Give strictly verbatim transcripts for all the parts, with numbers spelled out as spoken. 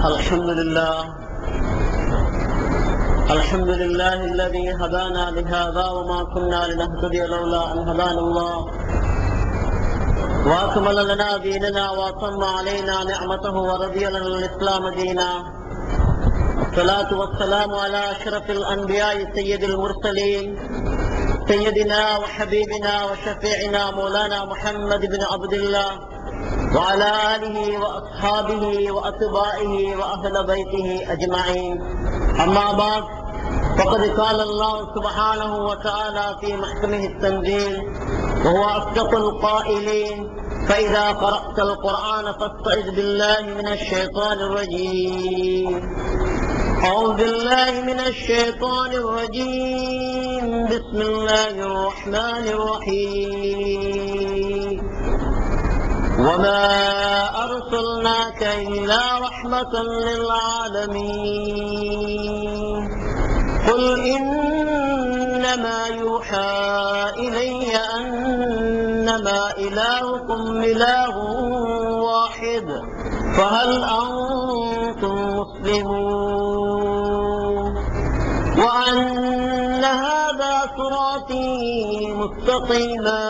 الحمد لله الحمد لله الذي هدانا لهذا وما كنا لنهتدي لولا أن هدانا الله وأكمل لنا ديننا وأتم علينا نعمته ورضي لنا الإسلام دينا. الصلاة والسلام على أشرف الأنبياء سيد المرسلين سيدنا وحبيبنا وشفيعنا مولانا محمد بن عبد الله وعلى آله وأصحابه وأتباعه وأهل بيته أجمعين. أما بعد، فقد قال الله سبحانه وتعالى في محكمه التنزيل وهو أصدق القائلين: فإذا قرأت القرآن فاستعذ بالله من الشيطان الرجيم. أعوذ بالله من الشيطان الرجيم. بسم الله الرحمن الرحيم. وما أرسلناك إلا رحمة للعالمين. قل إنما يوحى إلي أنما إلهكم إله واحد فهل أنتم مسلمون. وأن هذا صراطي مستقيما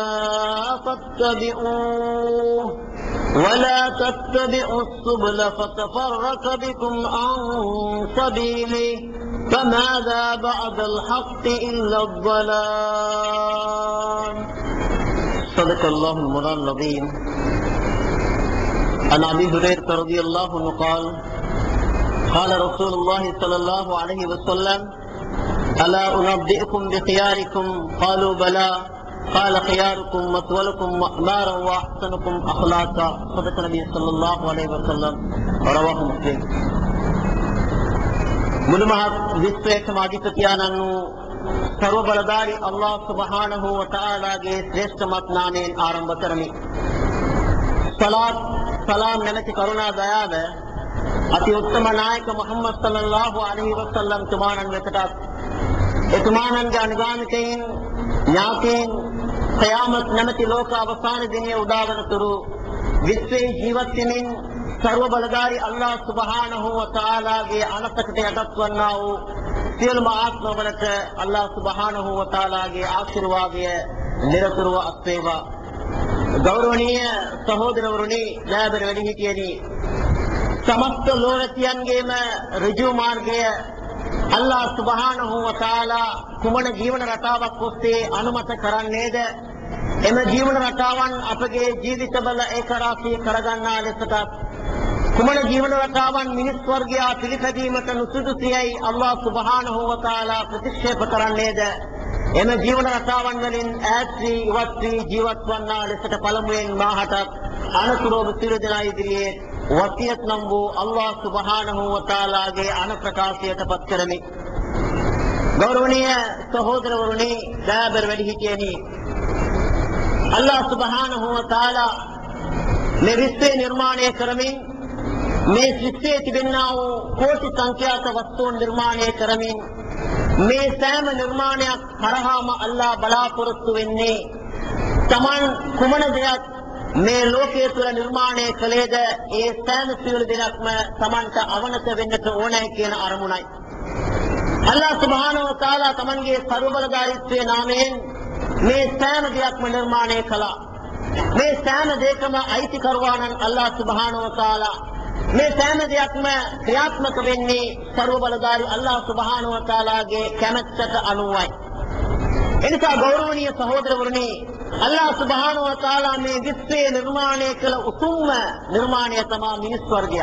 فاتبعوه ولا تتبعوا السبل فتفرق بكم عن سبيله فماذا بعد الحق إلا الضلال. صدق الله المولى العظيم. عن أبي هريرة رضي الله عنه قال: قال رسول الله صلى الله عليه وسلم: ألا أنبئكم بخياركم؟ قالوا بلى. قال: خياركم مثولكم مأمارا وأحسنكم أخلاقا. صدق النبي صلى الله عليه وسلم. رواه مسلم. මුළුමහත් විශ්වයේම අධිපතියන්න් වූ සර්ව බලධාරී අල්ලාහ් සුබ්හානහු වතාලාගේ ශ්‍රේෂ්ඨමත් නාමයෙන් ආරම්භ කරමි. සලාත් සලාම් නැමැති කරුණා දයාව අති උත්තම නායක මුහම්මද් සල්ලල්ලාහු අලයිහි වසල්ලම් තුමාණන් වෙතට එතුමාණන්ගේ අනුගාමිකයින් ඥාතීන් ඛයාමත් නැමැති ලෝක අවසාන දිනයේ උදාවන තුරු විශ්වයේ ජීවත් වෙමින් सर्व බලධාරී අල්ලාහ් සුබ්හානහු වතාලාගේ අනතකට යටත් වන්නා වූ සියලුම ආත්මවලට අල්ලාහ් සුබ්හානහු වතාලාගේ ආශිර්වාදය නිරතුරුව අත්වේවා. ගෞරවනීය සහෝදරවරුනි, දයාබර වැඩිහිටියනි, සමස්ත ලෝකයන්ගේම ඍජු මාර්ගය අල්ලාහ් සුබ්හානහු වතාලා කුමන ජීවන රටාවක් ඔස්සේ අනුමත කරන්නේද? එම ජීවන රටාවන් අපගේ ජීවිතවල ඒකරාශී කරගන්නා ලෙසට කුමන ජීවන රටාවන් මිනිස් වර්ගයා පිළිපැදීමට නුසුදුසුයයි අල්ලාහ් සුබ්හානහු වතාලා ප්‍රතික්ෂේප කරන්නේද? එම ජීවන රටාවන් වලින් ඈත් වී ඉවත් වී ජීවත් වන්නා ලෙසට පළමුවෙන් මාහට අනතුරුව සියලු දෙනා ඉදිරියේ වසියත් නම් වූ අල්ලාහ් සුබ්හානහු වතාලාගේ අනුප්‍රකාශයට පත් කරමි. ගෞරවනීය සහෝදරවරුනි, දයාබර වැඩිහිටියනි, අල්ලාහ් සුබ්හානහු වතාලා මේ විශ්වය නිර්මාණය කරමින් මේ විශ්වයේ තිබෙනා වූ කෝටි සංඛ්‍යාත වස්තුන් නිර්මාණය කරමින් මේ සෑම නිර්මාණයක් හරහාම අල්ලාහ් බලාපොරොත්තු වෙන්නේ Taman කුමන දෙයක් මේ ලෝකයේ තුල නිර්මාණය කළේද ඒ සෑම සියලු දෙයක්ම Tamanට අවනත වෙන්නට ඕනයි කියන අරමුණයි. අල්ලාහ් සුබ්හානහු වතාලා Tamanගේ සර්ව බලධාරීත්වයේ නාමයෙන් මේ සෑම දෙයක්ම නිර්මාණය කළා. මේ සෑම දෙයකම අයිතිකරුවාණන් අල්ලාහ් සුබ්හානහු වතාලා. මේ සෑම දෙයක්ම ක්‍රියාත්මක වෙන්නේ සර්ව බලධාරී අල්ලාහ් සුබ්හානහු වතාලාගේ කැමැත්තට අනුවයි. එනිසා ගෞරවනීය සහෝදරවරුනි, අල්ලාහ් සුබ්හානහු වතාලා මේ විශ්වය නිර්මාණය කළ උතුම්ම නිර්මාණය තමයි මිනිස් වර්ගය.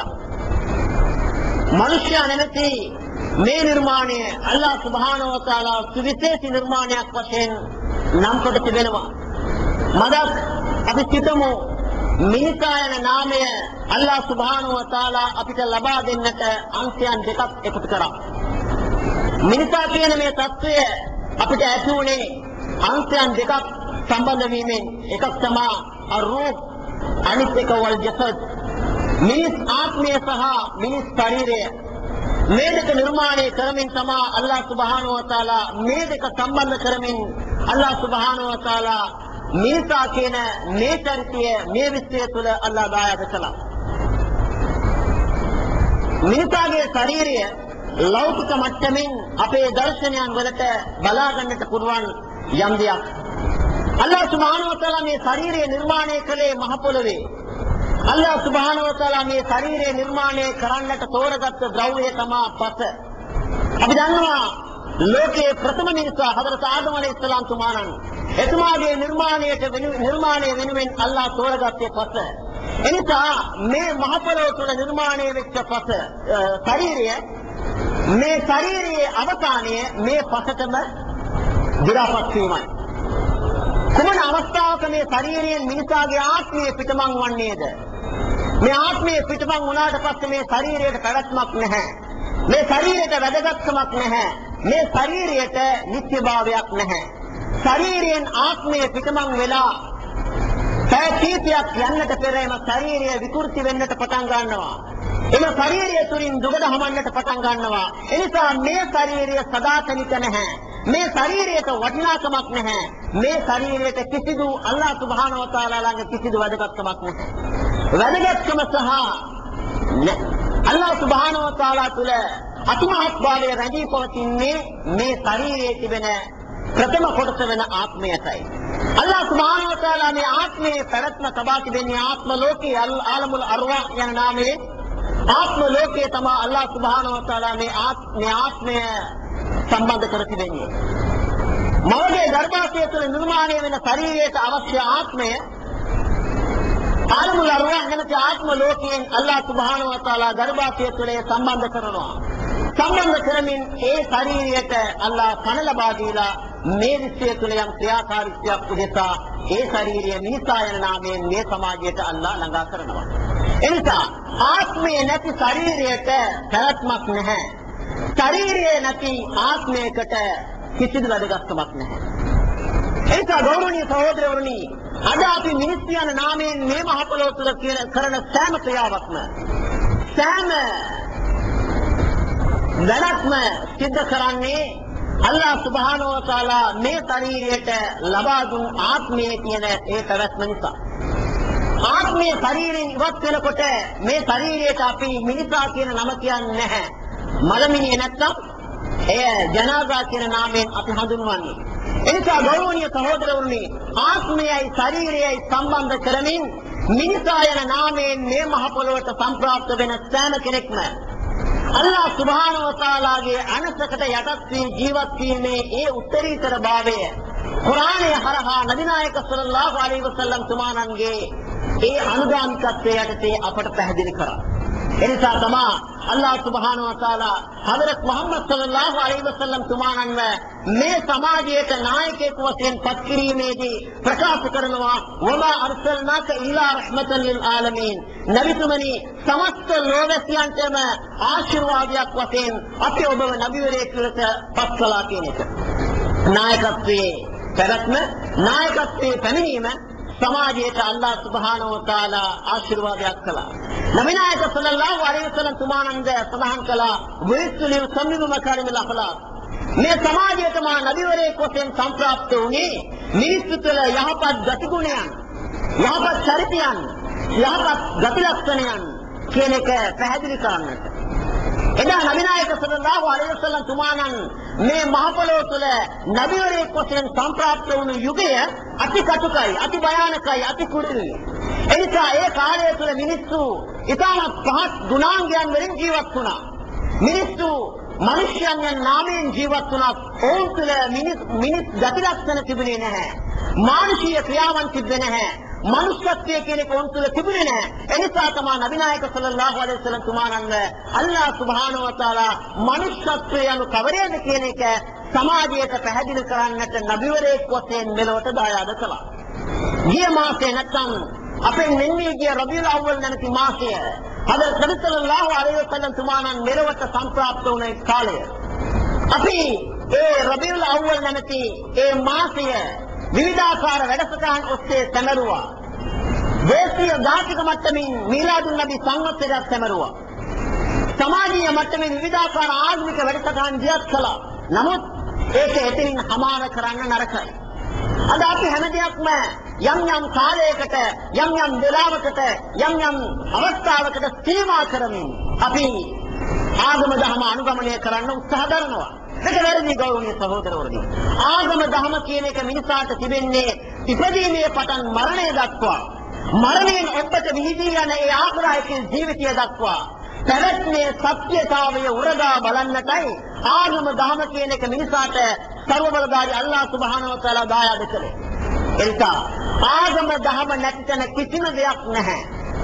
මනුෂ්‍යයා නැමැති මේ නිර්මාණය අල්ලාහ් සුබ්හානහු වතාලා සුවිශේෂී නිර්මාණයක් වශයෙන් නම් කොට තිබෙනවා. මදක් අපි සිතමු මිනිසා යන නාමය අල්ලාහ් සුබ්හානහු වතාලා අපිට ලබා දෙන්නට අංශයන් දෙකක් එකතු කරා. මිනිසා කියන මේ தত্ত্বය අපිට ඇති වුණේ අංශයන් දෙකක් සම්බන්ධ වීමෙන්. එකක් තමයි අරූහ්, අනිත් එක වල් ජසද්. මිනිස් ආත්මය සහ මිනිස් ශරීරය මේ දෙක නිර්මාණය කරමින් තමයි අල්ලාහ් සුබ්හානහු වතාලා මේ දෙක සම්බන්ධ කරමින් අල්ලාහ් සුබ්හානහු වතාලා මිනිසා කියන මේ චරිතය මේ විශ්වය තුළ අල්ලාහ් දායාද කළා. මිනිසාගේ ශරීරය ලෞකික මට්ටමින් අපේ දර්ශනයන් වලට බලා ගන්නට පුළුවන් යම් දෙයක්. අල්ලාහ් සුබ්හානහු වතාලා මේ ශරීරය නිර්මාණය කළේ මහ පොළොවේ. අල්ලාහ් සුබ්හානහු වතාලා මේ ශරීරය නිර්මාණය කරන්නට තෝරගත්ත ද්‍රව්‍යය තමයි පස. අපි දන්නවා ලෝකයේ ප්‍රථම මිනිසා හදරත් ආදම් අලයිහිස්සලාම් තුමාණන් එතුමාගේ නිර්මාණයට නිර්මාණය වෙනුවෙන් අල්ලාහ් තෝරගත්තේ පස. එනිසා මේ මහ පොළොව තුළ නිර්මාණය වෙච්ච පස ශරීරය මේ ශරීරයේ අවසානයේ මේ පසටම විරාපත් වීමයි. කුමන අවස්ථාවක මේ ශරීරයෙන් මිනිසාගේ ආත්මය පිටමං වන්නේද? මේ ආත්මය පිටමං වුණාට පස්සේ මේ ශරීරයට පැවැත්මක් නැහැ. මේ ශරීරයට වැදගත්කමක් නැහැ. මේ ශරීරයට නිත්‍යභාවයක් නැහැ. ශරීරයෙන් ආත්මය පිටමං වෙලා පැය කීපයක් යන්නට පෙර එම ශරීරය විකෘති වෙන්නට පටන් ගන්නවා. එම ශරීරය තුලින් දුගඳ හමන්නට පටන් ගන්නවා. එනිසා මේ ශරීරය සදාතනික නැහැ. මේ ශරීරයට වටිනාකමක් නැහැ. මේ ශරීරයට කිසිදු අල්ලාහ් සුබ්හානහු වතාලා ළඟ කිසිදු වැදගත්කමක් නැහැ. වැදගත්කම සහ අල්ලාහ් සුබ්හානහු වතාලා තුල අතිමහත් භාවය රැඳී පවතින්නේ මේ ශරීරයේ තිබෙන ප්‍රථම කොටස වෙන ආත්මයටයි. අල්ලාහ් සුබ්හානහු වතාලා මේ ආත්මයේ පැවැත්ම තබා තිබෙන්නේ ආත්ම ලෝකයේ ආලමුල් අර්වාහ් යන නාමයෙන් ආත්ම ලෝකයේ තමයි අල්ලාහ් සුබ්හානහු වතාලා මේ ආත්මය සම්බන්ධ කර තිබෙන්නේ. මවගේ ගර්භාෂය තුළ නිර්මාණය වෙන ශරීරයට අවශ්‍ය ආත්මය ආලමුල් අර්වාහ් නැමැති ආත්ම ලෝකයෙන් අල්ලාහ් සුබ්හානහු වතාලා ගර්භාෂය තුළ සම්බන්ධ කරනවා. සම්බන්ධ කරමින් ඒ ශරීරයට අල්ලාහ් පණ ලබා දීලා මේ විශ්වය තුළ යම් ක්‍රියාකාරීත්වයක් උදෙසා ඒ ශරීරය මිනිසා යන නාමයෙන් මේ සමාජයට අල්ලාහ් ළඟා කරනවා. එනිසා ආත්මය නැති ශරීරයට පැවැත්මක් නැහැ. ශරීරය නැති ආත්මයකට කිසිදු වැදගත්කමක් නැහැ. එනිසා ගෞරවනීය සහෝදරවරුනි, අද අපි මිනිස් යන නාමයෙන් මේ මහ පොළොව තුළ කරන සෑම ක්‍රියාවක්ම සෑම වැඩක්ම සිද්ධ කරන්නේ අල්ලාහ් සුබ්හානහු වතාලා මේ ශරීරයට ලබා දුන් ආත්මයේ තියෙන ඒ පැවැත්ම නිසා. ආත්මයේ ශරීරයෙන් ඉවත් වෙනකොට මේ ශරීරයට අපි මිනිසා කියන නම කියන්නේ නැහැ. මලමිනිය නැත්තම් එය ජනාසා කියන නාමයෙන් අපි හඳුන්වන්නේ. එනිසා ගෞරවනීය සහෝදරවරුනි, ආත්මයයි ශරීරයයි සම්බන්ධ කරමින් මිනිසා යන නාමයෙන් මේ මහ පොළොවට සම්ප්‍රාප්ත වෙන සෑම කෙනෙක්ම අල්ලාහ් සුබ්හානහු වතාලාගේ අනසකට යටත් වී ජීවත් වීමේ ඒ උත්තරීතර භාවය කුර්ආනය හරහා නබි නායක සල්ලල්ලාහු අලයිහි වසල්ලම් තුමාණන්ගේ ඒ අනුගාමිකත්වයේ යටතේ අපට පැහැදිලි කරා. එනිසා තමයි අල්ලාහ් සුබ්හානහු වතාලා හදරත් මුහම්මද් සල්ලල්ලාහු අලයිහි වසල්ලම් තුමාණන්ව මේ සමාජයට නායකයෙකු වශයෙන් පත් කිරීමේදී ප්‍රකාශ කරනවා වමා අර්සල්නාක ඉල්ලා රහ්මතන් ලිල් ආලමීන්. නබිතුමනි, සමස්ත ලෝකයන්ටම ආශිර්වාදයක් වශයෙන් අපි ඔබව නබිවරයෙක් ලෙස පත් කළා කියන එක. නායකත්වයේ පැවැත්ම, නායකත්වයේ පැමිණීම සමාජයට අල්ලාහ් සුබ්හානහු වතාලා ආශිර්වාදයක් කළා. නබි නායක සල්ලල්ලාහු අලයිහි වසල්ලම් තුමාණන්ගේ සඳහන් කළා වයිස්ලිල් සම්මිදු මකාරිමිල් අඛලාක්. මේ සමාජයට මා නබිවරයෙක් වශයෙන් සම්ප්‍රාප්ත වුණේ මිනිස්සු තුළ යහපත් ගතිගුණයන්, යහපත් චරිතයන්, යහපත් ගති ලක්ෂණයන් කියන එක පැහැදිලි කරන්නට. එදා නබි නායක සල්ලල්ලාහු අලයිහි වසල්ලම් තුමාණන් මේ මහ පොළොව තුළ නබිවරයෙක් වශයෙන් සම්ප්‍රාප්ත වුණු යුගය අති කටුකයි, අති භයානකයි, අති කුරුල්ලයි. එනිසා ඒ කාලය තුළ මිනිස්සු ඉතාමත් පහත් ගුණාංගයන් වලින් ජීවත් වුණා. මිනිස්සු මිනිස්යන් යන නාමයෙන් ජීවත් වුණා. ඔවුන් තුළ මිනිස් මිනිස් ගති ලක්ෂණ තිබුණේ නැහැ. මානුෂීය ක්‍රියාවන් තිබෙන්නේ නැහැ. මනුෂ්‍යත්වය කියන එක ඔවුන් තුළ තිබුණේ නැහැ. එනිසා තමයි නබි නායක සල්ලල්ලාහු අලයිහි වසල්ලම් තුමාණන්ව අල්ලාහ් සුබ්හානහු වතාලා මනුෂ්‍යත්වය යනු කවරේද කියන එක සමාජයට පැහැදිලි කරන්නට නබිවරයෙක් වශයෙන් මෙලොවට දායාද කළා. ගිය මාසේ නැත්නම් අපෙන් මෙන්නේ ගිය රබීඋල් අව්වල් නැමැති මාසය හදරත් නබි සල්ලල්ලාහු අලයිහි වසල්ලම් තුමාණන් මෙලොවට සම්ප්‍රාප්ත වුණ කාලය. අපි ඒ රබීඋල් අව්වල් නැමැති ඒ මාසය විවිධාකාර වැඩසටහන් ඔස්සේ සැමරුවා. දේශීය ජාතික මට්ටමින් මීලාදුන් නබි සංවත්සරයක් සැමරුවා. සමාජීය මට්ටමින් විවිධාකාර ආගමික වැඩසටහන් දියත් කළා. නමුත් ඒක එතනින් හමාර කරන්න නරකයි. අද අපි හැම දෙයක්ම යම් යම් කාලයකට, යම් යම් වෙලාවකට, යම් යම් අවස්ථාවකට සීමා කරමින් අපි ආගම දහම අනුගමනය කරන්න උත්සාහ කරනවා. ඒක වැරදි ගෞරවනීය සහෝදරවරුනි. ආගම දහම කියන එක මිනිසාට තිබෙන්නේ ඉපදීමේ පටන් මරණය දක්වා. මරණයෙන් ඔබට විහිදී යන ඒ ආකාරයක ජීවිතය දක්වා පැවැත්මේ සත්‍යතාවය උරගා බලන්නටයි ආගම දහම කියන එක මිනිසාට සර්ව බලධාරී අල්ලාහ් සුබ්හානහු වතාලා දායාද කළේ. එනිසා ආගම දහම නැති තැන කිසිම දෙයක් නැහැ.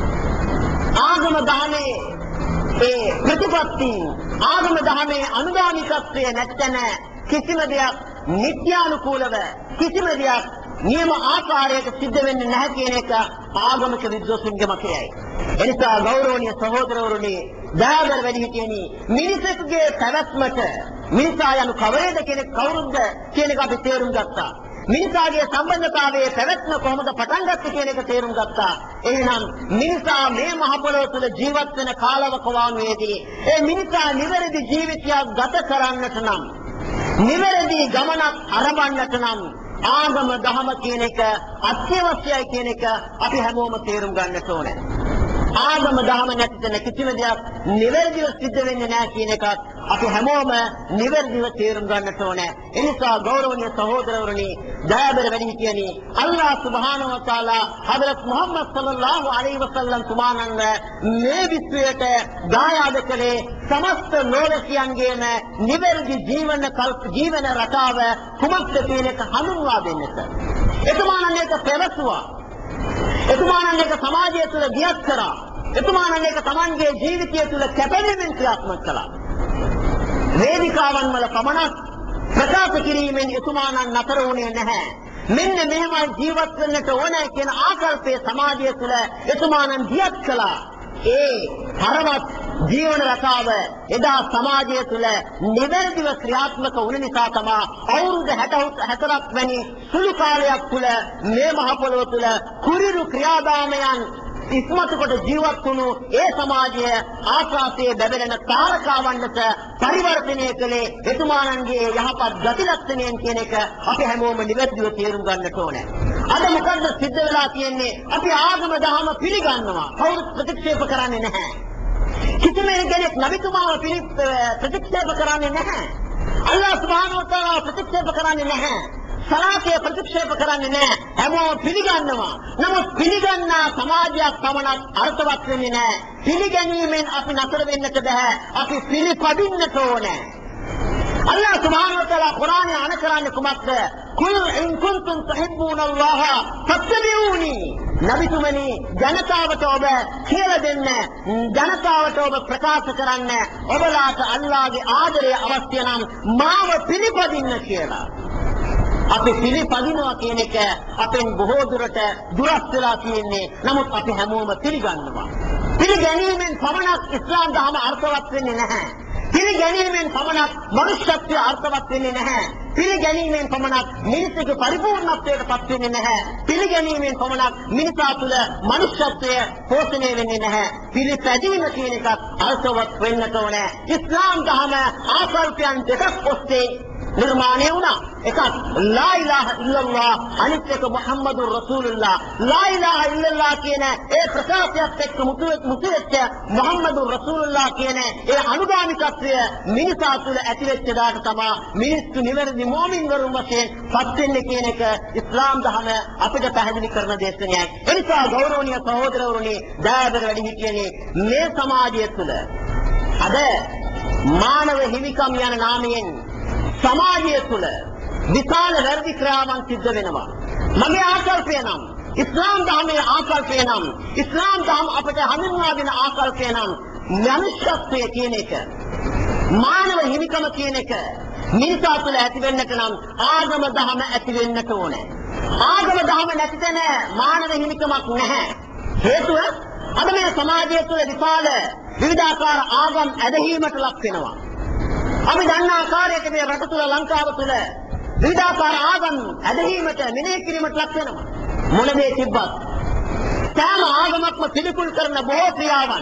ආගම දහමේ ඒ ප්‍රතිපත්ති ආගම දහමේ අනුගාමිකත්වය නැති තැන කිසිම දෙයක් නිත්‍යානුකූලව කිසිම දෙයක් නියම ආකාරයට සිද්ධ වෙන්නේ නැහැ කියන එක ආගමික විද්වතුන්ගේ මතයයි. එනිසා ගෞරවනීය සහෝදරවරුනි, දයාබර වැඩිහිටියනි, මිනිසෙකුගේ පැවැත්මට මිනිසා යනු කවරේද කෙනෙක් කවුරුද කියන එක අපි තේරුම් ගත්තා. මිනිසාගේ සම්බන්ධතාවයේ පැවැත්ම කොහොමද පටන් ගත්තේ කියන එක තේරුම් ගත්තා. එහෙනම් මිනිසා මේ මහ පොළොව තුළ ජීවත් වෙන කාලවකවානුවේදී ඒ මිනිසා නිවැරදි ජීවිතයක් ගත කරන්නට නම්, නිවැරදි ගමනක් අරඹන්නට නම් ආගම දහම කියන එක අත්‍යවශ්‍යයි කියන එක අපි හැමෝම තේරුම් ගන්නට ඕනේ. ආගම දහම නැති තැන කිසිම දෙයක් නිවැරදිව සිද්ධ වෙන්නේ නැහැ කියන එකත් අපි හැමෝම නිවැරදිව තේරුම් ගන්නට ඕනේ. ඒ නිසා ගෞරවනීය සහෝදරවරුනි, දයාබර වැඩිහිටියනි, අල්ලාහ් සුබ්හානහු වතාලා හදරත් මුහම්මද් සල්ලල්ලාහු අලයිහි වසල්ලම් තුමාණන් මේ විශ්වයට දායාද කළේ සමස්ත ලෝකයන්ගේම නිවැරදි ජීවන කල්ප ජීවන රටාව කුමක්ද කියන එක හඳුන්වා දෙන්නට. එතුමාණන් ඒක පැවසුවා. එතුමාණන් ඒක සමාජය තුළ දියත් කරා. එතුමාණන් ඒක තමන්ගේ ජීවිතය තුළ කැපවීමෙන් ක්‍රියාත්මක කළා. වේදිකාවන් වල පමණක් ප්‍රකාශ කිරීමෙන් එතුමාණන් නතර වුණේ නැහැ. මෙන්න මෙහෙමයි ජීවත් වෙන්නට ඕනේ කියන ආකල්පයේ සමාජය තුළ එතුමාණන් දියත් කළා. ඒ හරවත් ජීවන රටාව එදා සමාජය තුළ නිවැරදිව ක්‍රියාත්මක වුණ නිසා තමයි අවුරුදු හැටහතරක් වැනි සුළු කාලයක් තුළ මේ මහ පොළොව තුළ කුරිරු ක්‍රියාදාමයන් ඉස්මතු කොට ජීවත් වුණු ඒ සමාජය ආකාශයේ බැබලෙන තාරකාවන්ට පරිවර්තනය කළේ එතුමාණන්ගේ යහපත් ගති ලක්ෂණයෙන් කියන එක අපි හැමෝම නිවැරදිව තේරුම් ගන්නට ඕනේ. අද මොකද්ද සිද්ධ වෙලා තියෙන්නේ? අපි ආගම දහම පිළිගන්නවා. කවුරුත් ප්‍රතික්ෂේප කරන්නේ නැහැ. කිසිම කෙනෙක් නබිතුමාව ප්‍රතික්ෂේප කරන්නේ නැහැ. අල්ලාහ් සුබ්හානහු වතාලා ප්‍රතික්ෂේප කරන්නේ නැහැ. සලාතය ප්‍රතික්ෂේප කරන්නේ නැහැ. හැමෝම පිළිගන්නවා. නමුත් පිළිගන්නා සමාජයක් පමණක් අර්ථවත් වෙන්නේ නැහැ. පිළිගැනීමෙන් අපි නතර වෙන්නට බෑ. අපි පිළිපදින්නට ඕනේ. අල්ලාහ් සුබ්හානහු වතාලා කුරානයේ අණ කරන්නේ කුමක්ද? කුල් ඉන් කුන්තුම් තුහිබ්බුනල්ලාහ ෆත්තබිඋනි. නබිතුමනි, ජනතාවට ඔබ කියලා දෙන්න, ජනතාවට ඔබ ප්‍රකාශ කරන්න, ඔබලාට අල්ලාහගේ ආදරය අවශ්‍ය නම් මාව පිළිපදින්න කියලා. අපි පිළිපදිනවා කියන එක අපෙන් බොහෝ දුරට දුරස් වෙලා තියෙන්නේ. නමුත් අපි හැමෝම පිළිගන්නවා. පිළිගැනීමෙන් පමණක් ඉස්ලාම් දහම අර්ථවත් වෙන්නේ නැහැ. පිළිගැනීමෙන් පමණක් මනුෂ්‍යත්වය අර්ථවත් වෙන්නේ නැහැ. පිළිගැනීමෙන් පමණක් මිනිසෙකුගේ පරිපූර්ණත්වයට පත් වෙන්නේ නැහැ. පිළිගැනීමෙන් පමණක් මිනිසා තුළ මනුෂ්‍යත්වය පෝෂණය වෙන්නේ නැහැ. පිළිපැදීම කියන එකත් අර්ථවත් වෙන්නට ඕනේ. ඉස්ලාම් දහම ආකල්පයන් දෙකක් ඔස්සේ निर्माणे වුණා. එකක් ලා ඉලාහා ඉල්ලල්ලාහ්, අනිත් එක මුහම්මදුර් රසූලුල්ලාහ්. ලා ඉලාහා ඉල්ලල්ලාහ් කියන ඒ ප්‍රකාශයත් එක්ක මුතු වෙච්ච මුහම්මදුර් රසූලුල්ලාහ් කියන ඒ අනුගාමිකත්වය මිනිසා තුළ ඇති වෙච්ච දාට තමයි මිනිස්සු නිවැරදි මුමින්වරුන් වශයෙන් පත් වෙන්නේ කියන එක ඉස්ලාම් දහම අපිට පැහැදිලි කරන දේශනයයි. ඒ නිසා ගෞරවනීය සහෝදරවරුනි, දයාබර වැඩිහිටියනි, මේ සමාජය තුළ අද මානව හිමිකම් යන නාමයෙන් සමාජය තුළ විශාල වැරදි ක්‍රියාවන් සිද්ධ වෙනවා. මගේ ආකල්පය නම්, ඉස්ලාම් ධර්මයේ ආකල්පය නම්, ඉස්ලාම් ධර්ම අපට හඳුන්වා දෙන ආකල්පය නම් මනුෂ්‍යත්වය කියන එක, මානව හිමිකම කියන එක මිනිසා තුළ ඇති වෙන්නට නම් ආගම දහම ඇති වෙන්නට ඕනේ. ආගම දහම නැති තැන මානව හිමිකමක් නැහැ. හේතුව අද මේ සමාජය තුළ විශාල විවිධාකාර ආගම් ඇදහිීමට ලක් වෙනවා. අපි දන්න ආකාරයට මේ රට තුළ, ලංකාව තුළ විවිධාකාර ආගම් ඇදහිීමට, මෙනෙහි කිරීමට ලක් වෙනවා. මොන දේ තිබ්බත් සෑම ආගමක්ම පිළිකුල් කරන බොහෝ ක්‍රියාවන්,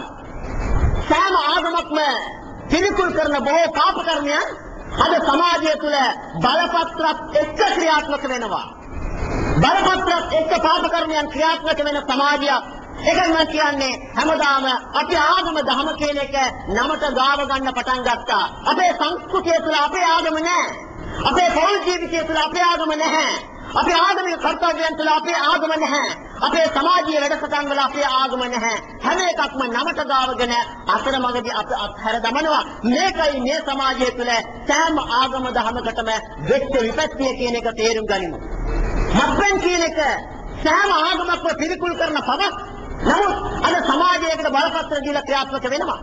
සෑම ආගමක්ම පිළිකුල් කරන බොහෝ පාප කර්මයන් අද සමාජය තුළ බලපත්‍රත් එක්ක ක්‍රියාත්මක වෙනවා. බලපත්‍රත් එක්ක පාප කර්මයන් ක්‍රියාත්මක වෙන සමාජයක් ඒකයි මම කියන්නේ හැමදාම අපි ආගම දහම කියන එක නමට ගාව ගන්න පටන් ගත්තා. අපේ සංස්කෘතිය තුළ අපේ ආගම නැහැ. අපේ පෞල් ජීවිතය තුළ අපේ ආගම නැහැ. අපේ ආගමික කර්තව්‍යයන් තුළ අපේ ආගම නැහැ. අපේ සමාජීය වැඩසටහන් වල අපේ ආගම නැහැ. හැම එකක්ම නමට ගාවගෙන අතරමඟදී අප අත්හැර දමනවා. මේකයි මේ සමාජය තුළ සෑම ආගම දහමකටම වෙච්ච විපත්තිය කියන එක තේරුම් ගනිමු. මත්පැන් කියන එක සෑම ආගමක්ම පිළිකුල් කරන පවක්. නමුත් අද සමාජයකට බලපත්‍ර දීලා ක්‍රියාත්මක වෙනවා.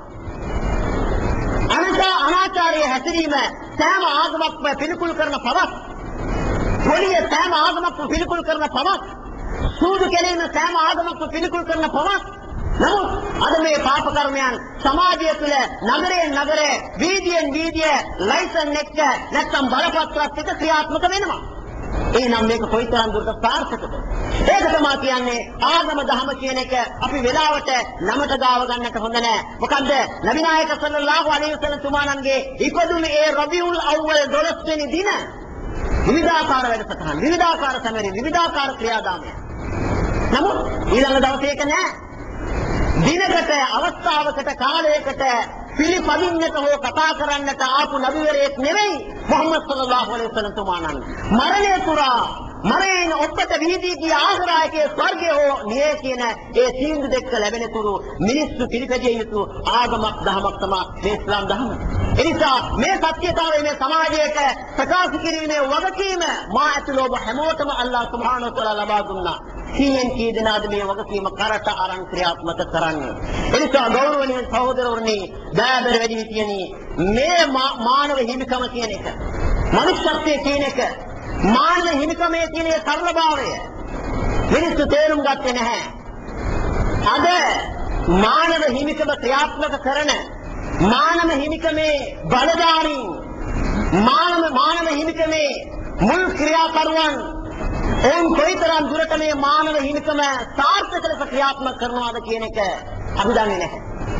අනිත් අනාචාරයේ හැසිරීම සෑම ආගමක්ම පිළිකුල් කරන පවක්. පොලිය සෑම ආගමක්ම පිළිකුල් කරන පවක්. සූදු කෙලෙන සෑම ආගමක්ම පිළිකුල් කරන පවක්. නමුත් අද මේ පාප කර්මයන් සමාජය තුළ නගරයෙන් නගරේ වීදියෙන් වීදිය ලයිසන් එක නැත්නම් බලපත්‍රත් එක්ක ක්‍රියාත්මක වෙනවා. එහෙනම් මේක කොයිතරම් දුරට සාර්ථකද? ඒක තමයි කියන්නේ ආගම දහම කියන එක අපි වෙලාවට නමට ගාව ගන්නට හොඳ නැහැ. මොකද නබි නායක සල්ලල්ලාහු අලයිහි වසල්ලම් තුමාණන්ගේ ඉපදුන ඒ රබිඋල් අව්වල් දොළොස් වෙනි දින විවිධාකාර වැඩසටහන්, විවිධාකාර සැමරීම්, විවිධාකාර ක්‍රියාදාමයන්. නමුත් ඊළඟ දවසේ ඒක නැහැ. දිනකට අවස්ථාවකට කාලයකට පිළිපදින්නට හෝ කතා කරන්නට ආපු නබිවරයෙක් නෙවෙයි මුහම්මද් සල්ලල්ලාහු අලයිහි වසල්ලම් තුමාණන්. මරණය පුරා මරණයෙන් ඔබට විහිදී ගිය ආහාරයේ ස්වර්ගය හෝ නියේ කියන ඒ තීන්දුව දෙක ලැබෙන තුරු මිනිස්සු පිළිපැදිය යුතු ආගමක් දහමක් තමයි මේ ඉස්ලාම් දහම. එනිසා මේ සත්‍යතාවය මේ සමාජයට ප්‍රකාශ කිරීමේ වගකීම මා ඇතුළු ඔබ හැමෝටම අල්ලාහ් සුබ්හානහු වතාලා ලබා දුන්නා. කීයෙන් කී දෙනාද මේ වගකීම කරට අරන් ක්‍රියාත්මක කරන්නේ. එනිසා ගෞරවනීය සහෝදරවරුනි, දයාබර වැඩිහිටියනි, මේ මානව හිමිකම කියන එක, මනුෂ්‍යත්වයේ කියන එක, මානව හිමිකමේ තියෙන සරලභාවය මිනිස්සු තේරුම් ගත්තේ නැහැ. අද මානව හිමිකම ක්‍රියාත්මක කරන මානව හිමිකමේ බලධාරීන්, මානව මානව හිමිකමේ මුල් ක්‍රියාකරුවන් එම් කොයිතරම් දුරට මේ මානව හිමිකම සාර්ථක ලෙස ක්‍රියාත්මක කරනවාද කියන එක අපි දන්නේ නැහැ.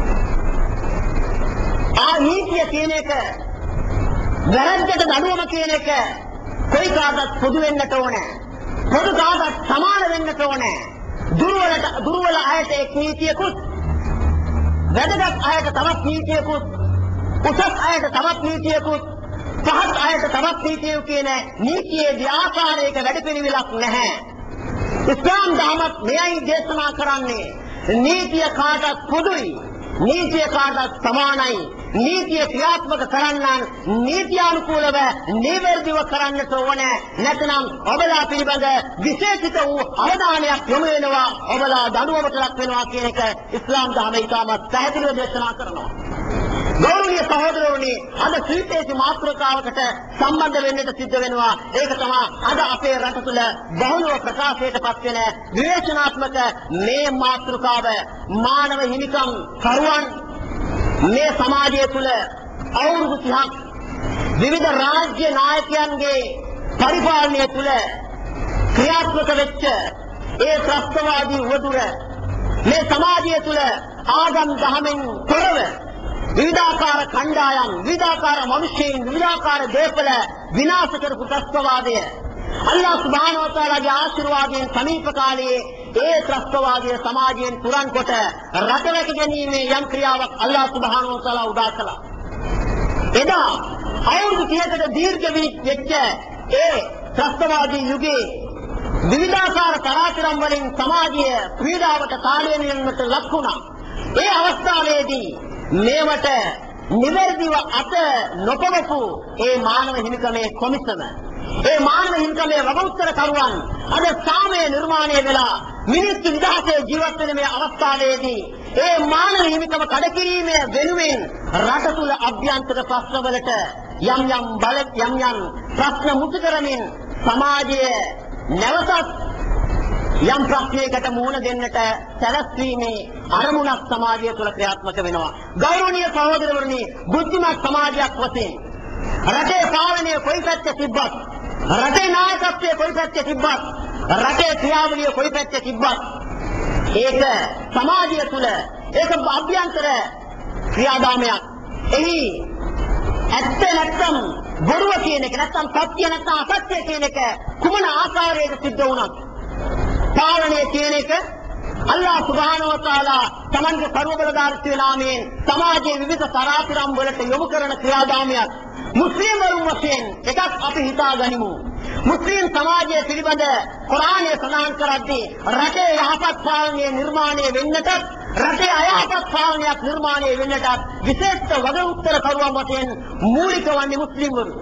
ආ නීතිය කියන එක, වැරද්දට දඬුවම කියන එක කොයි කාටත් පොදු වෙන්නට ඕනේ. පොදු කාටත් සමාන වෙන්නට ඕනේ. දුර්වලට දුර්වල අයට එක් නීතියකුත්, වැදගත් අයට තවත් නීතියකුත්, උසස් අයට තවත් නීතියකුත්, පහත් අයට තවත් නීතියකුත් කියන නීතියේ ව්‍යාපාරයක වැඩපිළිවෙලක් නැහැ. ඉස්ලාම් දහමත් මෙයයි දේශනා කරන්නේ. නීතිය කාටත් පොදුයි, නීතිය කාටත් සමානයි. නීතිය ක්‍රියාත්මක කරන්නන් නීතියානුකූලව නිවැරදිව කරන්නට ඕනේ. නැත්නම් ඔබලා පිළිබඳ විශේෂිත වූ අවධානයක් යොමු වෙනවා, ඔබලා දඬුවමට ලක් වෙනවා කියන එක ඉස්ලාම් දහම ඉතාමත් පැහැදිලිව දේශනා කරනවා. ගෞරවනීය සහෝදරවරුනි, අද ශ්‍රීපේසි මාතෘකාවකට සම්බන්ධ වෙන්නට සිද්ධ වෙනවා. ඒක තමයි අද අපේ රට තුළ බහුලව ප්‍රකාශයට පත් වෙන විවේචනාත්මක මේ මාතෘකාව. මානව හිමිකම් කරුවන් මේ සමාජය තුළ අවුරුදු තිහක් විවිධ රාජ්‍ය නායකයන්ගේ පරිපාලනය තුළ ක්‍රියාත්මක වෙච්ච ඒ ත්‍රස්තවාදී උවදුර මේ සමාජය තුළ ආගම් දහමෙන් තොරව විවිධාකාර කණ්ඩායම්, විවිධාකාර මිනිසෙයින්, විවිධාකාර දේපල විනාශ කරපු ත්‍රස්තවාදය අල්ලාහ් සුබ්හානහු වතාලාගේ ආශිර්වාදයෙන් සමීප කාලයේ ඒ ත්‍රස්තවාදී සමාජයෙන් පුරන් කොට රටවැක ගැනීමේ යම් ක්‍රියාවක් අල්ලාහ් සුබ්හානහු වතාලා උදා කළා. එදා අවුරුදු තිහකට දීර්ඝ වෙච්ච ඒ ත්‍රස්තවාදී යුගයේ විවිධාකාර තරාතිරම් වලින් සමාජය ක්‍රීඩාවට තාඩනය වෙන්නට ලක් වුණා. ඒ අවස්ථාවේදී මේවට නිවැරදිව අත නොපවපු ඒ මානව හිමිකමේ කොමිසම, ඒ මානව හිමිකමේ වගඋත්තර කරුවන් අද සාමය නිර්මාණය වෙලා මිනිස්සු නිදහසේ ජීවත් වෙන මේ අවස්ථාවේදී ඒ මානව හිමිකම කඩකිරීමේ වෙනුවෙන් රට තුල අභ්‍යන්තර ප්‍රශ්නවලට යම් යම් බල යම් යම් ප්‍රශ්න මුතු කරමින් සමාජයේ නැවතත් යම් ප්‍රශ්නයකට මුහුණ දෙන්නට සැලැස්වීමේ අරමුණක් සමාජය තුළ ක්‍රියාත්මක වෙනවා. ගෞරවනීය සහෝදරවරුනි, බුද්ධිමත් සමාජයක් වශයෙන් රටේ පාලනය කොයි පැත්තේ තිබ්බත්, රටේ නායකත්වය කොයි පැත්තේ තිබ්බත්, රටේ ක්‍රියාවලිය කොයි පැත්තේ තිබ්බත්, ඒක සමාජය තුළ ඒක අභ්‍යන්තර ක්‍රියාදාමයක්. එහි ඇත්ත නැත්නම් බොරුව කියන එක, නැත්නම් සත්‍ය නැත්නම් අසත්‍ය කියන එක කුමන ආකාරයකට සිද්ධ වුණත් පාලනය කියන එක අල්ලාහ් සුබ්හානහු වතාලා තමන්ගේ සර්වබලධාරීත්වයේ නාමයෙන් සමාජයේ විවිධ තරාතිරම් වලට යොමු කරන ක්‍රියාදාමයක් මුස්ලිම් වරුන් වශයෙන් එකක් අපි හිතා ගනිමු. මුස්ලිම් සමාජයේ පිළිබඳ කුර්ආනයේ සඳහන් කරද්දී රටේ යහපත් පාලනය නිර්මාණය වෙන්නට රටේ අයහපත් පාලනයක් නිර්මාණය වෙන්නට විශේෂ වග උත්තර කරුවන් වශයෙන් මූලික වන්නේ මුස්ලිම්වරු.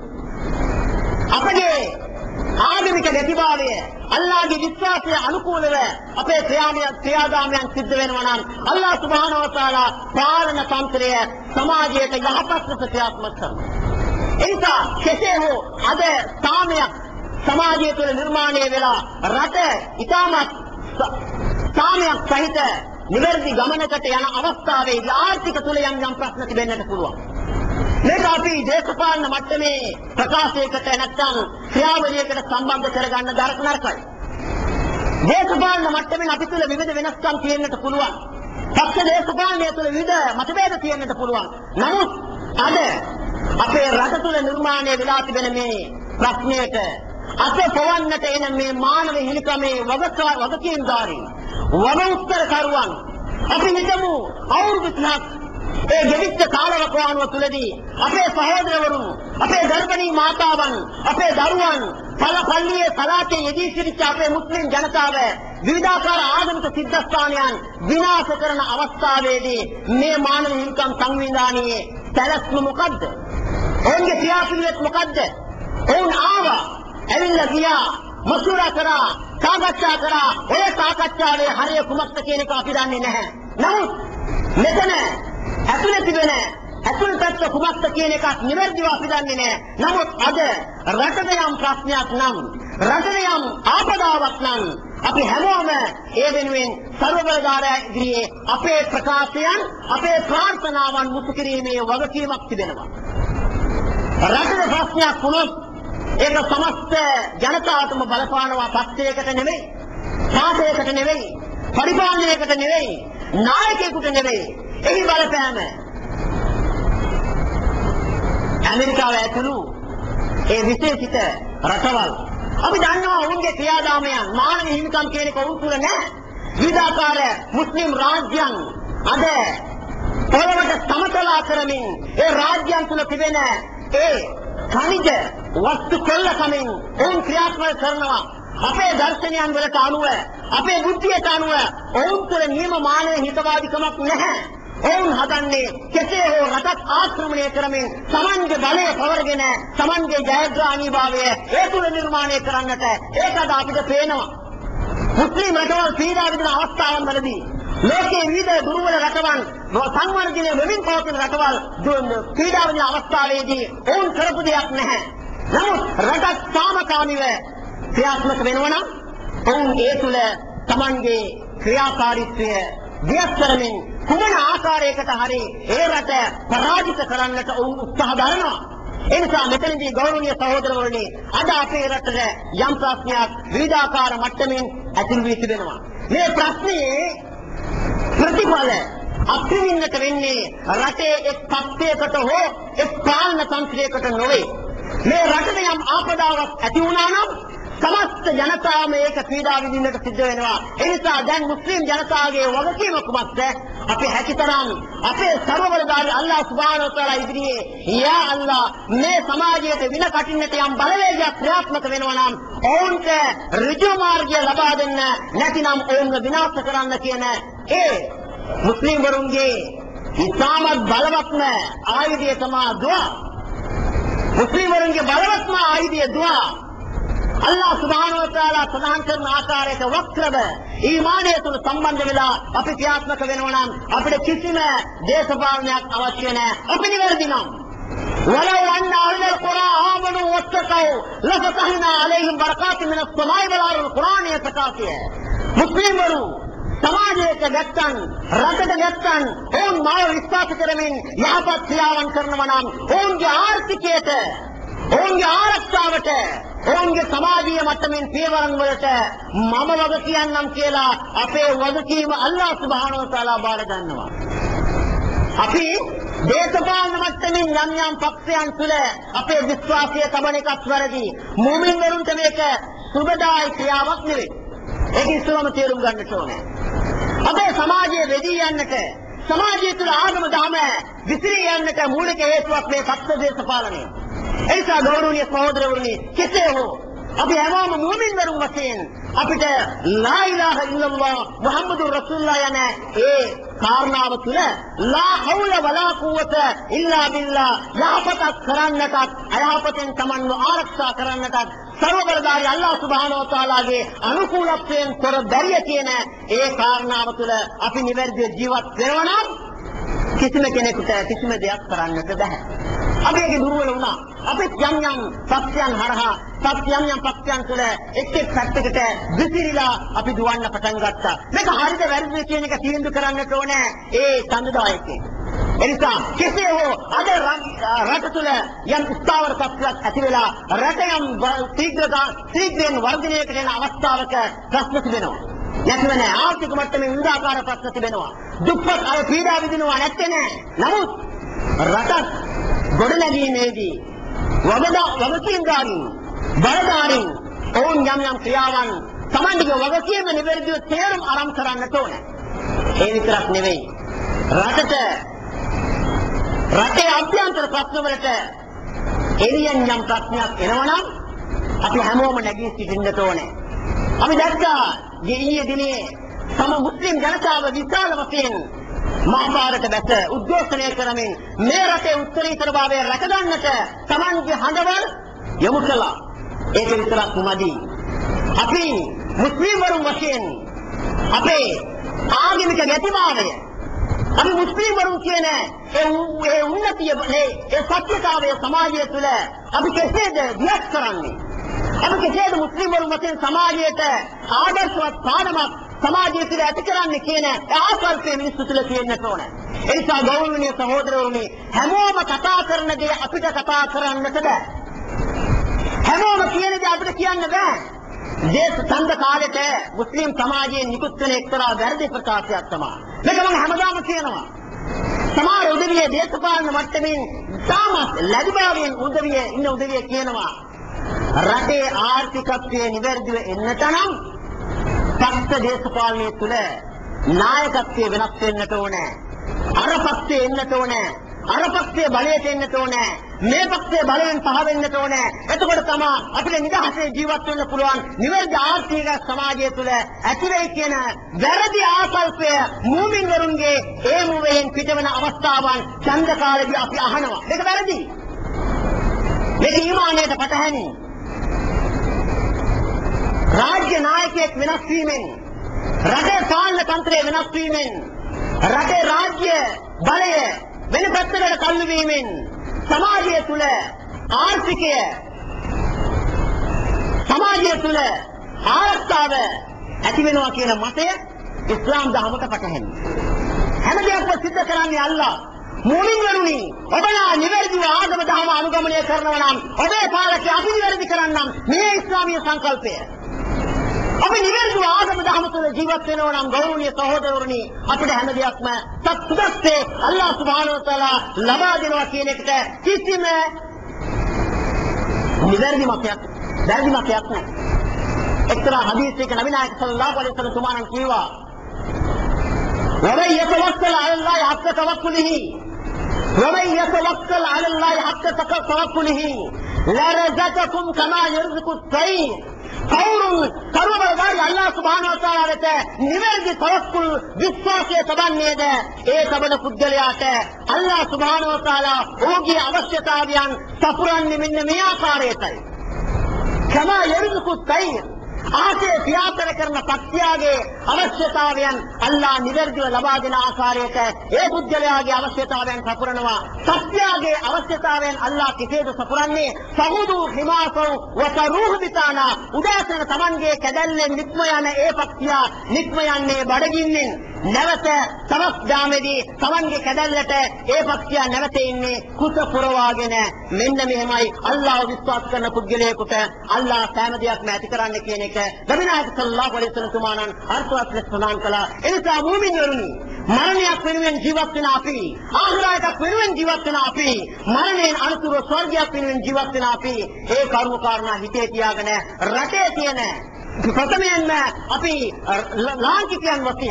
අපගේ ආගමික ගැතිභාවය අල්ලාහගේ විශ්වාසය අනුකූලව අපේ ක්‍රියාදාමයන් සිද්ධ වෙනවා නම් අල්ලාහ් සුබ්හානහු වතාලා පාලන තන්ත්‍රය සමාජයට යහපත් ලෙස ක්‍රියාත්මක කරනවා. එනිසා කෙසේ හෝ අද සාමයක් සමාජය තුළ නිර්මාණය වෙලා රට ඉතාමත් සාමයක් සහිත නිවැරදි ගමනකට යන අවස්ථාවේදී ආර්ථික තුළ යම් යම් ප්‍රශ්න තිබෙන්නට පුළුවන්. මේක අපි දේශපාලන මට්ටමේ ප්‍රකාශයකට නැත්නම් ක්‍රියාවලියකට සම්බන්ධ කරගන්න දරක නරකයි. දේශපාලන මට්ටමින් අපි තුළ විවිධ වෙනස්කම් තියෙන්නට පුළුවන්. පක්ෂ දේශපාලනය තුළ විවිධ මතභේද තියෙන්නට පුළුවන්. නමුත් අද අපේ රට තුළ නිර්මාණය වෙලා තිබෙන මේ ප්‍රශ්නයට අත පොවන්නට එන මේ මානව හිමිකමේ වගකීම්දාරීන් වග උත්තර කරුවන් අපි හිතමු අවුරුදු තුනක් ඒ ගෙවිච්ච කාලවකවානුව තුළදී අපේ සහෝදරවරුන් අපේ ගර්භණී මාතාවන් අපේ දරුවන් පළපල්ලියේ සලාතේ යෙදී සිටිච්ච අපේ මුස්ලිම් ජනතාව විවිධාකාර ආගමික සිද්ධාස්ථානයන් විනාශ කරන අවස්ථාවේදී මේ මානව හිමිකම් සංවිධානයේ සැලැස්ම මොකද්ද? ඔවුන්ගේ ක්‍රියාපිළිවෙත් මොකද්ද? ඔවුන් ආවා ඇවිල්ලා ගියා මසුරා කරා සාකච්ඡා කරා ඔය සාකච්ඡාවේ හරිය කුමක්ද කියන එක අපි දන්නේ නැහැ. නමුත් මෙතන ඇතුළේ තිබෙන ඇතුළේ පැත්ත කුමක්ද කියන එකක් නිවැරදිව අපි දන්නේ නැහැ. නමුත් අද රටේ යම් ප්‍රශ්නයක් නම් රටේ යම් ආපදාවක් නම් අපි හැමෝම ඒ වෙනුවෙන් සර්වබලධාරීන්ගේ අපේ ප්‍රකාශයන් අපේ ප්‍රාර්ථනාවන් මුතු කිරීමේ වගකීමක් තිබෙනවා. රටේ ප්‍රශ්නයක් වුණොත් ඒක සමස්ත ජනතාවටම බලපානවා. පක්ෂයකට නෙවෙයි, සාධයකට නෙවෙයි, පරිපාලනයකට නෙවෙයි, නායකයෙකුට නෙවෙයි. එහි බලපෑම ඇමරිකාව ඇතුළු ඒ විශේෂිත රටවල් අපි දන්නවා ඔවුන්ගේ ක්‍රියාදාමයන් මානව හිමිකම් කියන එක උන් තුළ නැහැ. විවිධාකාර මුස්ලිම් රාජ්‍යයන් අද පොළවට සමතලා කරමින් ඒ රාජ්‍යයන් තුළ තිබෙන ඒ khනිජ වස්තු කොල්ලකමින් ඔවුන් ක්‍රියාත්මක කරනවා. අපේ දර්ශනයන් වලට අනුව අපේ බුද්ධියට අනුව ඔවුන් තුළ නියම මානව හිතවාදිකමක් නැහැ. ඔවුන් හදන්නේ කෙසේ හෝ රටක් ආක්‍රමණය කරමින් Tamanගේ බලය පවරගෙන Tamanගේ ජයග්‍රහණීභාවය ඒ තුළ නිර්මාණය කරන්නට ඒකද අපිට පේනවා. මුස්ලිම් රටවල් පීඩා විඳින අවස්ථාවන් වලදී ලෝකයේ විවිධ දුර්වල රටවල් සංවර්ධනය වෙමින් පවතින රටවල් පීඩා විඳින අවස්ථාවේදී ඔවුන් කරපු දෙයක් නැහැ. නමුත් රටක් සාමකාමීව ක්‍රියාත්මක වෙනවා නම් ඔවුන් ඒ තුළ Tamanගේ ක්‍රියාකාරීත්වය දියත් කරමින් කුමන ආකාරයකට හරි ඒ රට පරාජිත කරන්නට ඔවුන් උත්සාහ දරනවා. ඒ නිසා මෙතනදී ගෞරවනීය සහෝදරවරුනි අද අපේ රටේ යම් ප්‍රශ්නයක් විවිධාකාර මට්ටමින් ඇතිල් වී තිබෙනවා. මේ ප්‍රශ්නේ ප්‍රතිඵල අත්විඳින්නට වෙන්නේ රටේ එක් පක්ෂයකට හෝ එක් පාලන තන්ත්‍රයකට නොවේ. මේ රටේ යම් ආපදාවක් ඇති වුණා නම් සමස්ත ජනතාවම ඒක පීඩා විඳින්නට සිද්ධ වෙනවා. ඒ නිසා දැන් මුස්ලිම් ජනතාවගේ වගකීම කුමක්ද? අපි හැකිතරම් අපේ සර්වබලධාරී අල්ලාහ් සුබ්හානහු වතාලා ඉදිරියේ යා අල්ලාහ් මේ සමාජයට වින කටින්නට යම් බලවේගයක් ක්‍රියාත්මක වෙනවා නම් ඔවුන්ට ඍජු මාර්ගය ලබා දෙන්න, නැතිනම් ඔවුන්ව විනාශ කරන්න කියන ඒ මුස්ලිම් වරුන්ගේ ඉතාමත් බලවත්ම ආයුධය තමයි දුආ. මුස්ලිම් වරුන්ගේ බලවත්ම ආයුධය දුආ. අල්ලාහ් සුබ්හානහු වතාලා සඳහන් කරන ආකාරයට වක්‍රව ඊමානය තුළ සම්බන්ධ වෙලා අපි ක්‍රියාත්මක වෙනවා නම් අපිට කිසිම දේශපාලනයක් අවශ්‍ය නැහැ. අපි නිවැරදි නම් وَلَوْ أَنَّ أَهْلَ الْقُرَىٰ آمَنُوا وَاتَّقَوْا لَفَتَحْنَا عَلَيْهِمْ بَرَكَاتٍ مِنَ السَّمَاءِ وَالْأَرْضِ කුරානයේ ප්‍රකාශය. මුස්ලිම්වරු සමාජයට නැත්තන් රටට නැත්තන් ඔවුන් මාව විශ්වාස කරමින් යහපත් ක්‍රියාවන් කරනවා නම් ඔවුන්ගේ ආර්ථිකයට ඔවුන්ගේ ආරක්ෂාවට ඔවුන්ගේ සමාජීය මට්ටමින් පියවරන් වලට මම වග කියන්නම් කියලා අපේ වගකීම අල්ලාහ් සුබ්හානහු වතාලා බාර ගන්නවා. අපි දේශපාලන මට්ටමින් යම් යම් පක්ෂයන් තුළ අපේ විශ්වාසය තබන එකක් වැරදි. මුමින් වරුන්ට මේක සුබදායි ක්‍රියාවක් නෙවෙයි. ඒක ඉස්සරම තේරුම් ගන්නට ඕනේ. අපේ සමාජයේ වෙදී යන්නට සමාජය තුළ ආගම දහම විසිරී යන්නට මූලික හේතුවක් මේ සත්‍ය දේශපාලනය. එනිසා ගෞරවනීය සහෝදරවරුනි කෙසේ හෝ අපි හැමෝම මුමින් වරුන් වශයෙන් අපිට ලා ඉලාහා ඉල්ලල්ලාහ් මුහම්මදුර් රසූලුල්ලාහ් යන ඒ කාරණාව තුළ ලා හවුල වලා කුවත ඉල්ලා බිල්ලා යහපතක් කරන්නටත් අයහපතෙන් තමන්ව ආරක්ෂා කරන්නටත් සර්වබලධාරී අල්ලාහ් සුබ්හානහු වතාලාගේ අනුකූලත්වයෙන් තොර බැරිය කියන ඒ කාරණාව තුළ අපි නිවැරදිව ජීවත් වෙනවා නම් කිසිම කෙනෙකුට කිසිම දෙයක් කරන්නට බැහැ. අපි ඒක දුර්වල වුණා. අපි යම් යම් සත්‍යයන් හරහා සත්‍යයන් යම් පක්ෂයන් තුළ එක් එක් පැත්තකට විසිරීලා අපි දුවන්න පටන් ගත්තා. මේක හරිද වැරදිද කියන එක තීන්දුව කරන්නට ඕනේ ඒ ඡන්දදායකයන්. එනිසා කෙසේ හෝ අද රට තුළ යම් ස්ථාවර තත්ත්වයක් ඇති වෙලා රට යම් ශීඝ්‍රතා ශීඝ්‍රයෙන් වර්ධනයකට එන අවස්ථාවක ප්‍රශ්න තිබෙනවා. නැත්නම් නෑ ආර්ථික මට්ටමේ විවිධාකාර ප්‍රශ්න තිබෙනවා. දුප්පත් අය පීඩා විඳිනවා නැත්තේ නෑ. නමුත් රටත් ගොඩනැගීමේදී වගදා වගකීම්දාරීන් බලධාරීන් ඔවුන් යම් යම් ක්‍රියාවන් තමන්ගේ වගකීම නිවැරදිව තේරුම් අරන් කරන්නට ඕනේ. ඒ විතරක් නෙවෙයි රටට රටේ අභ්‍යන්තර ප්‍රශ්න වලට එළියෙන් යම් ප්‍රශ්නයක් එනවනම් අපි හැමෝම නැගී සිටින්නට ඕනේ. අපි දැක්කා ඊයේ දිනේ තම මුස්ලිම් ජනතාව විශාල වශයෙන් මහපාරට බැස උද්ඝෝෂණය කරමින් මේ රටේ උත්තරීතරභාවය රැකගන්නට තමන්ගේ හඬවල් යොමු කළා. ඒක විතරක් නෙමෙයි. අපි මුස්ලිම් වරුන් වශයෙන් අපේ ආගමික ගැතිභාවය අපි මුස්ලිම් වරුන් කියන ඒ ඒ උන්නතිය ඒ සත්‍යතාවය සමාජය තුළ අපි කෙසේද දියත් කරන්නේ? අපි කෙසේද මුස්ලිම් වරුන් වශයෙන් සමාජයට ආදර්ශවත් පාඩමක් සමාජය තුළ ඇති කරන්නේ කියන ආකල්පය මිනිස්සු තුළ තියෙන්නට ඕන. ඒ නිසා ගෞරවනීය සහෝදරවරුනි හැමෝම කතා කරන දේ අපිට කතා කරන්නට බෑ. හැමෝම කියන දේ අපිට කියන්න බෑ. දේශ ඡන්ද කාලෙට මුස්ලිම් සමාජයේ නිකුත් වෙන එක්තරා වැරදි ප්‍රකාශයක් තමයි. මේක මම හැමදාම කියනවා. සමහර උදවිය දේශපාලන මට්ටමින් තාමත් ලැබිභාවයෙන් උදවිය ඉන්න උදවිය කියනවා රටේ ආර්ථිකත්වයේ නිවැරදිව එන්නට නම් පක්ෂ දේශපාලනය තුළ නායකත්වය වෙනස් වෙන්නට ඕනේ. අර පක්ෂයේ එන්නට ඕනේ. අර පක්ෂයේ බලයට එන්නට ඕනේ. මේ පක්ෂයේ බලයෙන් පහ වෙන්නට ඕනේ. එතකොට තමයි අපිට නිදහසේ ජීවත් වෙන්න පුළුවන්. නිවැරදි ආර්ථික සමාජය තුළ ඇති වෙයි කියන වැරදි ආකල්පය මුමින් වරුන්ගේ ඒ මුවෙන් පිටවන අවස්ථාවන් ඡන්ද කාලේදී අපි අහනවා. ඒක වැරදි. මේක ඊමානයට පටහැනි. රාජ්‍ය නායකයෙක් වෙනස් වීමෙන් රටේ පාලන තන්ත්‍රය වෙනස් වීමෙන් රටේ රාජ්‍ය බලය වෙන පැත්තකට තල්ලු වීමෙන් සමාජය තුළ ආර්ථිකය සමාජය තුළ ආරක්ෂාව ඇති වෙනවා කියන මතය ඉස්ලාම් දහමට පටහැනි. හැම දෙයක්ම සිද්ධ කරන්නේ අල්ලාහ්. මුලින් වරුනි ඔබලා නිවැරදිව ආගම දහම අනුගමනය කරනවා නම් ඔබේ පාලකයා අපි නිවැරදි කරන්නම් මේ ඉස්ලාමීය සංකල්පය. අපි නිවැරදිව ආගම දහම තුළ ජීවත් වෙනවා නම් ගෞරවනීය සහෝදරවරුනි අපිට හැම දෙයක්ම සත්‍යස්සේ අල්ලාහ් සුබ්හානහු වතාලා ලබා දෙනවා කියන එකට කිසිම නිවැරදි මතයක් වැරදි මතයක් නැහැ. එක්තරා හදීසයක නබි නායක සල්ලල්ලාහු අලයිහි වසල්ලම් තුමාණන් කියවා ومن يتوكل على الله حق توكله ومن يتوكل على الله حق توكله لرزقكم كما يرزق الطير කවුරුන් සර්වබලධාරී අල්ලාහ් සුබ්හානහු වතාලා වෙත නිවැරදි තවක්කුල් විශ්වාසය තබන්නේද ඒ තබන පුද්ගලයාට අල්ලාහ් සුබ්හානහු වතාලා ඔහුගේ අවශ්‍යතාවයන් සපුරන්නේ මෙන්න මේ ආකාරයටයි. කමා යර්සුකු තයිර් ආසේ ව්‍යාපාර කරන පක්ෂයාගේ අවශ්‍යතාවයන් අල්ලාහ් නිවැරදිව ලබා දෙන ආකාරයට ඒ පුද්ගලයාගේ අවශ්‍යතාවයන් සපුරනවා. සත්‍යයේ අවශ්‍යතාවයන් අල්ලාහ් කෙසේද සපුරන්නේ? සහුදු හිමාසෝ වතරුහ බිතානා උදාසන තමන්ගේ කැදල්ලෙන් නික්ම යන ඒ පක්ෂයා නික්ම යන්නේ බඩගින්නෙන්. නැවත තවස් දාමේදී තමන්ගේ කැදල්ලට ඒ පක්ෂයා නැවත ඉන්නේ කුස පුරවාගෙන. මෙන්න මෙහෙමයි අල්ලාහ් විශ්වාස කරන පුද්ගලයෙකුට අල්ලාහ් සෑම දෙයක්ම ඇති කරන්න කියන එක නබි නායක සල්ලල්ලාහු අලයිහි වසල්ලම් තුමාණන් අර්ථවත් ලෙස සඳහන් කළා. එනිසා මුමින් වරුනි මරණයක් වෙනුවෙන් ජීවත් වෙන අපි ආඛිරායතක් වෙනුවෙන් ජීවත් වෙන අපි මරණයෙන් අනතුරු ස්වර්ගයක් වෙනුවෙන් ජීවත් වෙන අපි ඒ කරුණු කාරණා හිතේ තියාගෙන රටේ තියෙන ප්‍රථමයෙන්ම අපි ලාංකිකයන් වශයෙන්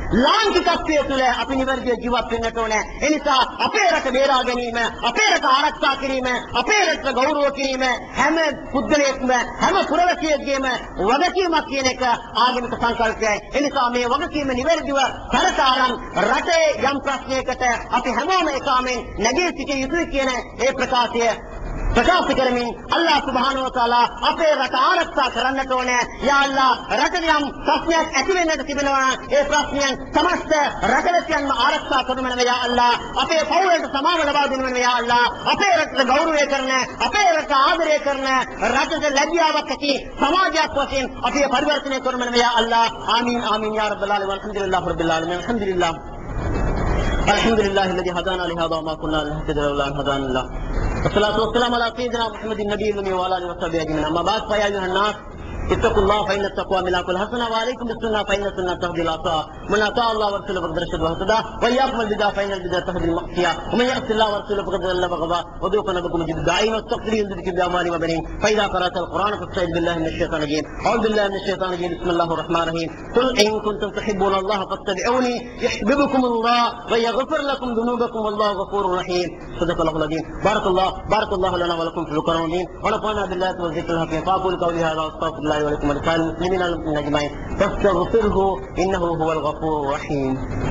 ලාංකිකත්වය තුළ අපි නිවැරදිව ජීවත් වෙන්නට ඕනේ. ඒ නිසා අපේ රට බේරා ගැනීම, අපේ රට ආරක්ෂා කිරීම, අපේ රට ගෞරව කිරීම හැම පුද්ගලයෙක්ම හැම පුරවැසියෙක්ගේම වගකීමක් කියන එක ආගමික සංකල්පයයි. ඒ නිසා මේ වගකීම නිවැරදිව කරකාරම් රටේ යම් ප්‍රශ්නයකට අපි හැමෝම එකමෙන් නැගී සිටිය යුතුයි කියන ඒ ප්‍රකාශය ප්‍රකාශ කරමින් අල්ලාහ් සුබ්හානහු වතාලා අපේ රට ආරක්ෂා කරන්නට ඕනේ. යා අල්ලාහ් රටේ යම් ප්‍රශ්නයක් ඇති වෙන්නට තිබෙනවා ඒ ප්‍රශ්නයන් සමස්ත රටවැසියන්ම ආරක්ෂා කරනු මැනව යා අල්ලාහ්. අපේ පවුලට සමාව ලබා දෙනු මැනව යා අල්ලාහ්. අපේ රටට ගෞරවය කරන, අපේ රට ආදරය කරන, රටට ලැබියාවක් ඇති සමාජයක් වශයෙන් අපි පරිවර්තනය කරනු මැනව යා අල්ලාහ්. ආමීන් ආමීන් යා රබ්බල් ආලමීන්. අල්හම්දුලිල්ලාහ් රබ්බිල් ආලමීන්. අල්හම්දුලිල්ලාහ් الحمد لله الذي هدانا لهذا وما كنا لنهتدي لولا ان هدانا الله والصلاه والسلام على سيدنا محمد النبي الامي وعلى اله وصحبه اجمعين اما بعد فيا ايها الناس اتقوا الله فان التقوى ملاك الحسنه وعليكم بالسنه فان السنه تهدي الى الصراط من اطاع الله ورسوله فقد رشد واهتدى واياكم البدع فان البدع تهدي المعصيه ومن يعص الله ورسوله فقد ضل وغضب وذوقنا بكم جد داعين واستغفر يذكر باموالهم وبنين فاذا قرات القران فاستعذ بالله من الشيطان الرجيم اعوذ بالله من الشيطان الرجيم بسم الله الرحمن الرحيم قل ان كنتم تحبون الله فاتبعوني يحببكم الله ويغفر لكم ذنوبكم والله غفور رحيم صدق الله العظيم. بارك الله بارك الله لنا ولكم في القران العظيم ونفعنا بالله والذكر الحكيم. فاقول قولي هذا واستغفر الله ولكم ولسائر المسلمين اجمعين فاستغفره انه هو الغفور الرحيم.